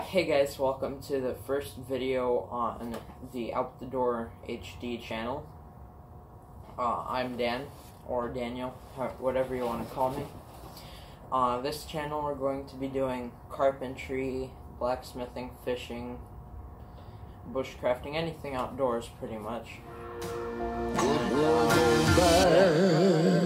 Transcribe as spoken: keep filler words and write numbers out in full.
Hey guys, welcome to the first video on the Out the Door H D channel. Uh, I'm Dan, or Daniel, whatever you want to call me. Uh, this channel we're going to be doing carpentry, blacksmithing, fishing, bushcrafting, anything outdoors pretty much. And, uh,